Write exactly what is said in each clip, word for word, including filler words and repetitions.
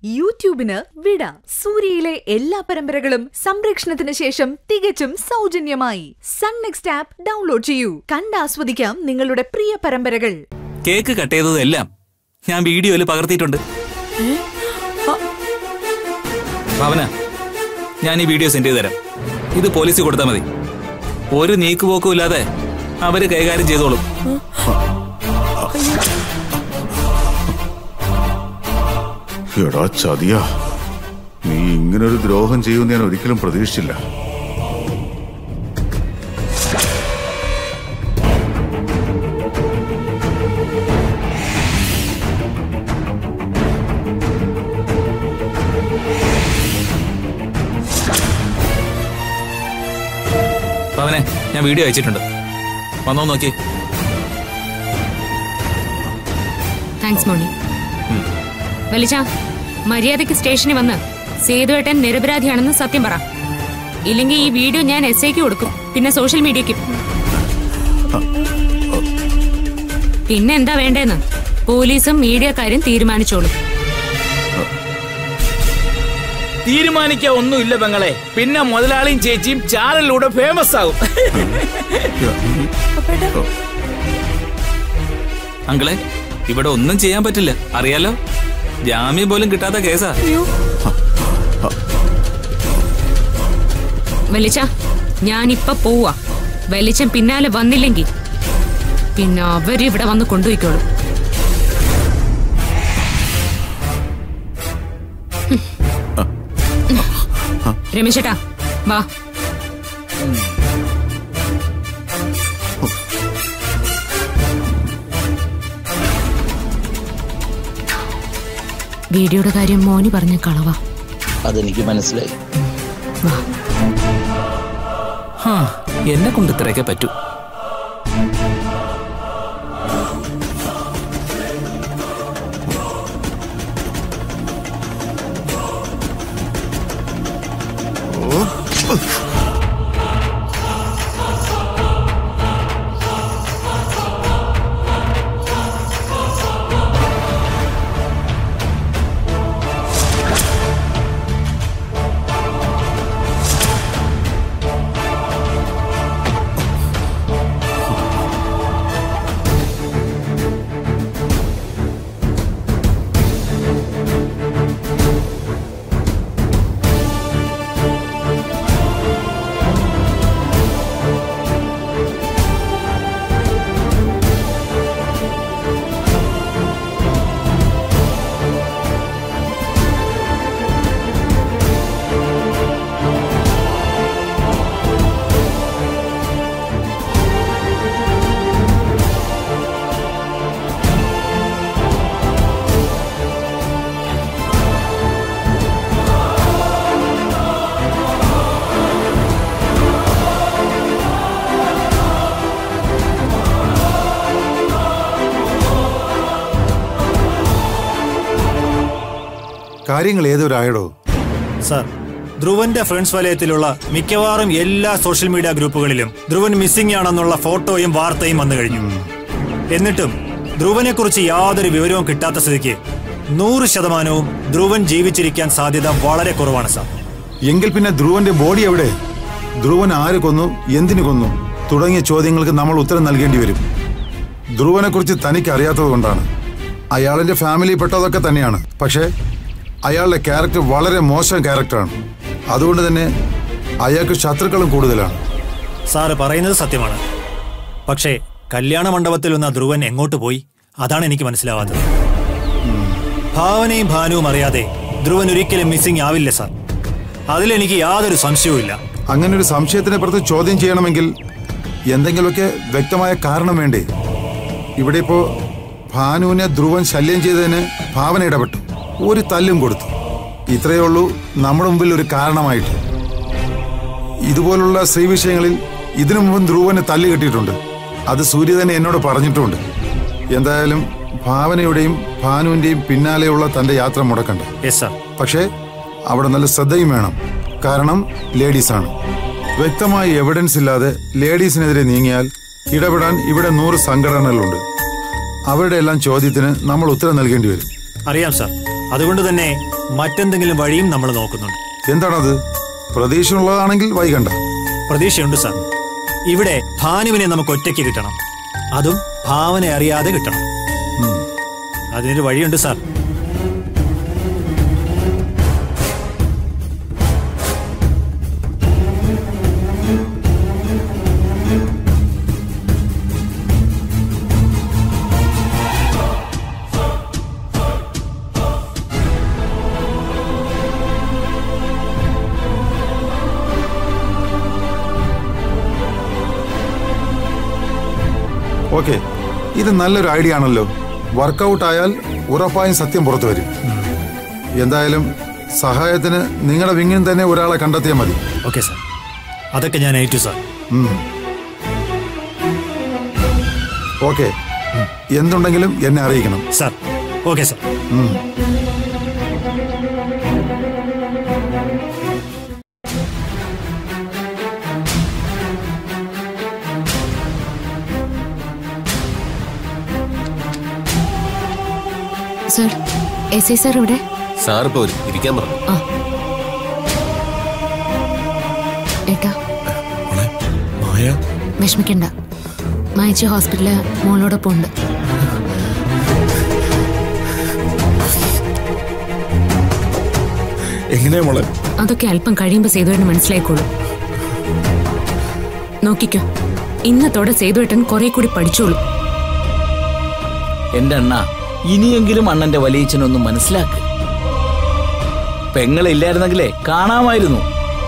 യൂട്യൂബിന് വിട. സൂര്യയിലെ എല്ലാ പരമ്പരകളും സംരക്ഷണത്തിന് ശേഷം തികച്ചും സൗജന്യമായി സൺ നെക്സ്റ്റ് ആപ്പ് ഡൗൺലോഡ് ചെയ്യൂ. കണ്ടാസ്വദിക്കാം നിങ്ങളുടെ പ്രിയ പരമ്പരകൾ. കേക്ക് കട്ട് ചെയ്തതെല്ലാം ഞാൻ വീഡിയോയിൽ പകർത്തിയിട്ടുണ്ട്. ഭാവന, ഞാൻ ഈ വീഡിയോ സെൻഡ് ചെയ്ത് തരാം. ഇത് പോലീസ് കൊടുത്താൽ മതി. ഒരു നീക്കുപോക്കും ഇല്ലാതെ അവര് കൈകാര്യം ചെയ്തോളും. എടാ ചതിയാ, നീ ഇങ്ങനൊരു ദ്രോഹം ചെയ്യുമെന്ന് ഞാൻ ഒരിക്കലും പ്രതീക്ഷിച്ചില്ല. ഭാവനെ, ഞാൻ വീഡിയോ അയച്ചിട്ടുണ്ട്, വന്നോ നോക്കി. താങ്ക്സ് മോണി. വലിച്ച മര്യാദയ്ക്ക് സ്റ്റേഷനിൽ വന്ന് സേതുവേട്ടൻ നിരപരാധിയാണെന്ന് സത്യം പറ. ഇല്ലെങ്കിൽ ഈ വീഡിയോ ഞാൻ എസ് ഐക്ക് കൊടുക്കും, പിന്നെ സോഷ്യൽ മീഡിയക്കും. പിന്നെ എന്താ വേണ്ടേന്ന് പോലീസും മീഡിയക്കാരും തീരുമാനിച്ചോളും. തീരുമാനിക്കാൻ ഒന്നുമില്ല പെങ്ങളെ. പിന്നെ മുതലാളിയും ചേച്ചിയും ചാനലിലൂടെ ഫേമസ് ആകും. അങ്കിളെ, ഇവിടെ ഒന്നും ചെയ്യാൻ പറ്റില്ല, അറിയാലോ. ജാമ്യം പോലും കിട്ടാത്ത കേസാ. വലിച്ച ഞാനിപ്പൊ പോവാ. വലിച്ചൻ പിന്നാലെ വന്നില്ലെങ്കിൽ പിന്നെ അവരിവിടെ വന്ന് കൊണ്ടുപോയിക്കോളും. രമേശേട്ടാ വാ. വീഡിയോയുടെ കാര്യം മോനി പറഞ്ഞ കളവാ. അതെനിക്ക് മനസ്സിലായി. എന്നെ കൊണ്ട് ഇത്രയൊക്കെ പറ്റൂ. കാര്യങ്ങൾ ഏതൊരായടോ? സാർ, ധ്രുവന്റെ ഫ്രണ്ട്സ് വലയത്തിലുള്ള മിക്കവാറും എല്ലാ സോഷ്യൽ മീഡിയ ഗ്രൂപ്പുകളിലും ധ്രുവൻ മിസ്സിംഗ് ആണെന്നുള്ള ഫോട്ടോയും വാർത്തയും വന്നു കഴിഞ്ഞു. എന്നിട്ടും ധ്രുവനെ കുറിച്ച് യാതൊരു വിവരവും കിട്ടാത്ത സ്ഥിതിക്ക് നൂറ് ശതമാനവും ധ്രുവൻ ജീവിച്ചിരിക്കാൻ സാധ്യത വളരെ കുറവാണ് സാർ. എങ്കിൽ പിന്നെ ധ്രുവന്റെ ബോഡി എവിടെ? ധ്രുവൻ ആര് കൊന്നു, എന്തിനു കൊന്നു തുടങ്ങിയ ചോദ്യങ്ങൾക്ക് നമ്മൾ ഉത്തരം നൽകേണ്ടി വരും. ധ്രുവനെ കുറിച്ച് തനിക്ക് അറിയാത്തത് കൊണ്ടാണ്. അയാളിന്റെ ഫാമിലി പെട്ടതൊക്കെ തന്നെയാണ്. പക്ഷേ അയാളുടെ ക്യാരക്ടർ വളരെ മോശം ക്യാരക്ടറാണ്. അതുകൊണ്ട് തന്നെ അയാൾക്ക് ശത്രുക്കളും കൂടുതലാണ്. സാറ് പറയുന്നത് സത്യമാണ്. പക്ഷേ കല്യാണ മണ്ഡപത്തിൽ വന്ന ധ്രുവൻ എങ്ങോട്ട് പോയി? അതാണ് എനിക്ക് മനസ്സിലാവാത്തത്. ഭാവനയും ഭാനുവും അറിയാതെ ധ്രുവൻ ഒരിക്കലും മിസ്സിംഗ് ആവില്ല സാർ. അതിലെനിക്ക് യാതൊരു സംശയവും ഇല്ല. അങ്ങനെ ഒരു സംശയത്തിനെ പുറത്ത് ചോദ്യം ചെയ്യണമെങ്കിൽ എന്തെങ്കിലുമൊക്കെ വ്യക്തമായ കാരണം വേണ്ടേ? ഇവിടെ ഇപ്പോ ഭാനുവിനെ ധ്രുവൻ ശല്യം ചെയ്തതിന് ഭാവന ഇടപെട്ടു, ഒരു തല്ലും കൊടുത്തു. ഇത്രയേ ഉള്ളൂ നമ്മുടെ മുമ്പിൽ ഒരു കാരണമായിട്ട്. ഇതുപോലുള്ള സ്ത്രീ വിഷയങ്ങളിൽ ഇതിനു മുമ്പ് ധ്രുവന് തല്ല് കിട്ടിയിട്ടുണ്ട്. അത് സൂര്യ തന്നെ എന്നോട് പറഞ്ഞിട്ടുണ്ട്. എന്തായാലും ഭാവനയുടെയും ഭാനുവിന്റെയും പിന്നാലെയുള്ള തന്റെ യാത്ര മുടക്കണ്ട. പക്ഷേ അവിടെ നല്ല ശ്രദ്ധയും വേണം. കാരണം ലേഡീസാണ്. വ്യക്തമായ എവിഡൻസ് ഇല്ലാതെ ലേഡീസിനെതിരെ നീങ്ങിയാൽ ഇടപെടാൻ ഇവിടെ നൂറ് സംഘടനകളുണ്ട്. അവരുടെ എല്ലാം ചോദ്യത്തിന് നമ്മൾ ഉത്തരം നൽകേണ്ടി വരും. അറിയാം സാർ. അതുകൊണ്ട് തന്നെ മറ്റെന്തെങ്കിലും വഴിയും നമ്മൾ നോക്കുന്നുണ്ട്. എന്താണത്? പ്രതീക്ഷയുള്ളതാണെങ്കിൽ വൈകണ്ട. പ്രതീക്ഷയുണ്ട് സാർ. ഇവിടെ ഭാനുവിനെ നമുക്ക് ഒറ്റയ്ക്ക് കിട്ടണം, അതും ഭാവന അറിയാതെ കിട്ടണം. അതിനൊരു വഴിയുണ്ട് സാർ. ഓക്കെ, ഇത് നല്ലൊരു ഐഡിയ ആണല്ലോ. വർക്കൗട്ട് ആയാൽ ഉറപ്പായും സത്യം പുറത്തു വരും. എന്തായാലും സഹായത്തിന് നിങ്ങളുടെ വിങ്ങിൽ തന്നെ ഒരാളെ കണ്ടെത്തിയാൽ മതി. ഓക്കെ സാർ, അതൊക്കെ ഞാൻ ഏറ്റു സാർ. ഓക്കെ, എന്തുണ്ടെങ്കിലും എന്നെ അറിയിക്കണം sir. Okay sir. Sir, S I sir ഇവിടെ? സാർ ഇപ്പോ ഇരിക്കാൻ പറഞ്ഞു. ഏട്ടാ, വിഷമിക്കണ്ട. മായച്ചി ഹോസ്പിറ്റലില് മോളോടൊപ്പം ഉണ്ട്. എങ്ങനെയാ മോളെ? അതൊക്കെ അല്പം കഴിയുമ്പോ സേതുവേട്ടന് മനസ്സിലായിക്കോളൂ. നോക്കിക്കോ, ഇന്നത്തോടെ സേതുവേട്ടൻ കുറെ കൂടി പഠിച്ചോളൂ. എന്റെ അണ്ണ, ഇനിയെങ്കിലും അണ്ണന്റെ വലിയച്ഛനൊന്നും മനസ്സിലാക്ക്. പെങ്ങളില്ലായിരുന്നെങ്കിലേ കാണാമായിരുന്നു.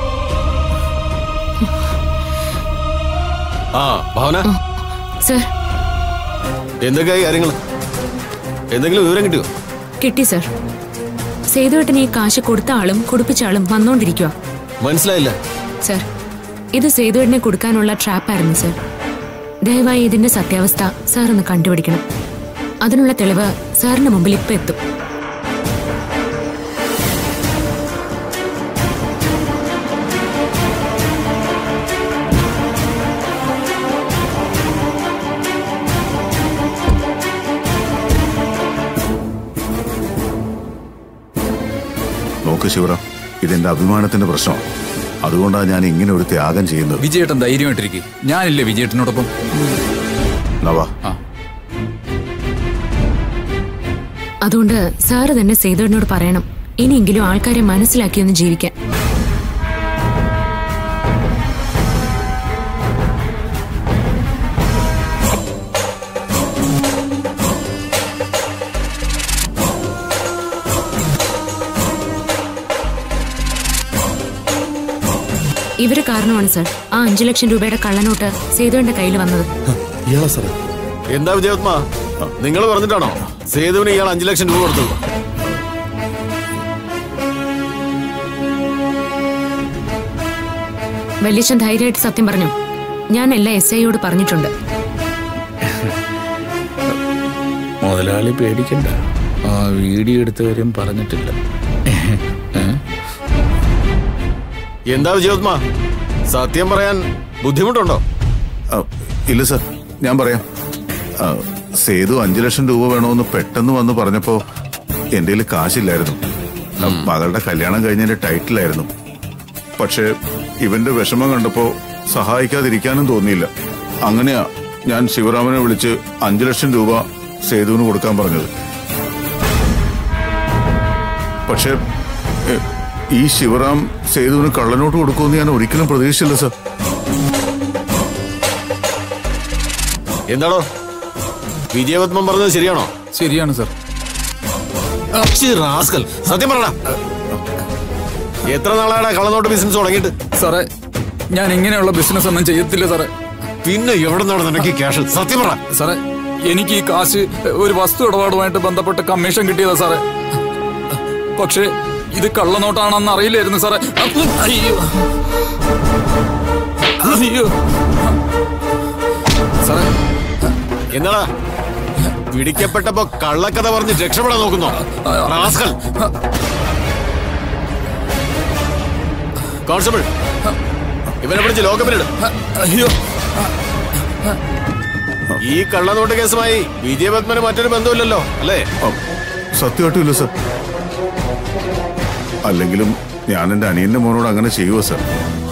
ആ ഭാവന സർ, എന്തൊക്കെയായി കാര്യങ്ങൾ? എന്തെങ്കിലും വിവരം കിട്ടിയോ? കിട്ടി സർ. സേതുവേട്ടന് ഈ കാശ് കൊടുത്ത ആളും കൊടുപ്പിച്ച ആളും വന്നോണ്ടിരിക്കുക. മനസ്സിലായില്ല സർ. ഇത് സേതുവേട്ടനെ കൊടുക്കാനുള്ള ട്രാപ്പായിരുന്നു സർ. ദയവായി ഇതിന്റെ സത്യാവസ്ഥ സാർ ഒന്ന് കണ്ടുപിടിക്കണം. അതിനുള്ള തെളിവ് സാറിന്റെ മുമ്പിൽ ഇപ്പൊ എത്തും. നോക്ക് ശിവറാം, ഇതെന്റെ അഭിമാനത്തിന്റെ പ്രശ്നമാണ്. അതുകൊണ്ടാണ് ഞാൻ ഇങ്ങനെ ഒരു ത്യാഗം ചെയ്യുന്നത്. വിജയേട്ടൻ ധൈര്യമായിട്ടിരിക്കും. ഞാനില്ലേ വിജയേട്ടനോടൊപ്പം. നവാ, അതുകൊണ്ട് സാറ് തന്നെ സേതുവിനോട് പറയണം, ഇനിയെങ്കിലും ആൾക്കാരെ മനസ്സിലാക്കിയൊന്ന് ജീവിക്കാൻ. ഇവര് കാരണമാണ് സാർ ആ അഞ്ചു ലക്ഷം രൂപയുടെ കള്ളനോട്ട് സേതുവിന്റെ കയ്യിൽ വന്നത്. എന്താ വിജയത്മ, നിങ്ങൾ പറഞ്ഞിട്ടാണോ സേതുവിന് ഇയാൾ അഞ്ചു ലക്ഷം രൂപ കൊടുത്തത്? വല്യച്ഛൻ ധൈര്യമായിട്ട് സത്യം പറഞ്ഞു. ഞാൻ എല്ലാ എസ് ഐയോട് പറഞ്ഞിട്ടുണ്ട്. മുതലാളി പേടിക്കണ്ട, ആ വീഡിയോ എടുത്തവരും പറഞ്ഞിട്ടില്ല. എന്താ വിജയോത്മ, സത്യം പറയാൻ ബുദ്ധിമുട്ടുണ്ടോ? ഇല്ല സർ, ഞാൻ പറയാം. സേതു അഞ്ചു ലക്ഷം രൂപ വേണമെന്ന് പെട്ടെന്ന് വന്ന് പറഞ്ഞപ്പോ എന്റെ കയ്യിൽ കാശില്ലായിരുന്നു. മകളുടെ കല്യാണം കഴിഞ്ഞതിന്റെ ടൈറ്റിലായിരുന്നു. പക്ഷെ ഇവന്റെ വിഷമം കണ്ടപ്പോ സഹായിക്കാതിരിക്കാനും തോന്നിയില്ല. അങ്ങനെയാ ഞാൻ ശിവറാമനെ വിളിച്ച് അഞ്ചു ലക്ഷം രൂപ സേതുവിന് കൊടുക്കാൻ പറഞ്ഞത്. പക്ഷെ ഈ ശിവറാം സേതുവിന് കള്ളനോട്ട് കൊടുക്കുമെന്ന് ഞാൻ ഒരിക്കലും പ്രതീക്ഷിച്ചില്ല സർ. എന്താണോ വിജയപത്മൻ പറഞ്ഞത് ശരിയാണോ? ശരിയാണ് സർ. സത്യം പറയടാ, എത്ര നാളാണ് കള്ളനോട്ട് ബിസിനസ് തുടങ്ങിയിട്ട്? സാറേ, ഞാൻ ഇങ്ങനെയുള്ള ബിസിനസ് ഒന്നും ചെയ്യത്തില്ല സാറേ. പിന്നെ എവിടെ നിന്നാണ് നിനക്ക് ക്യാഷ്? സത്യം പറ സാറേ. എനിക്ക് ഈ കാശ് ഒരു വസ്തു ഇടപാടുമായിട്ട് ബന്ധപ്പെട്ട് കമ്മീഷൻ കിട്ടിയതാ സാറേ. പക്ഷേ ഇത് കള്ളനോട്ടാണെന്ന് അറിയില്ലായിരുന്നു സാറേ. അയ്യോ അയ്യോ സാറേ. എന്താടാ പിടിക്കപ്പെട്ടപ്പോ കള്ളക്കഥ പറഞ്ഞ് രക്ഷപ്പെടാൻ നോക്കുന്നോ? കോൺസ്റ്റബിൾ, ഇവനെ പിടിച്ച് ലോക്കപ്പിലിടും. അയ്യോ, ഈ കള്ളനോട്ട് കേസുമായി വിജയപത്മന് മറ്റൊരു ബന്ധമില്ലല്ലോ അല്ലേ? സത്യമായിട്ടും ഇല്ല സർ. അല്ലെങ്കിലും ഞാൻ എന്റെ അനിയന്റെ മോനോട് അങ്ങനെ ചെയ്യുവോ സർ?